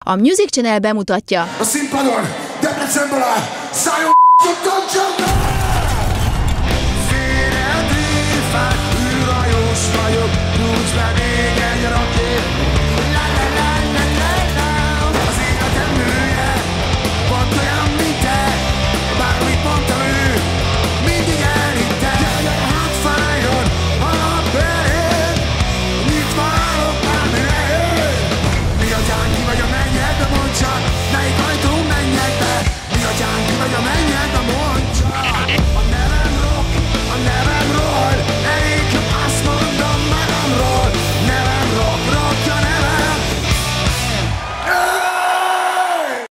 A Music Channel bemutatja a színpadon Debrecenből a Szájon Concertben!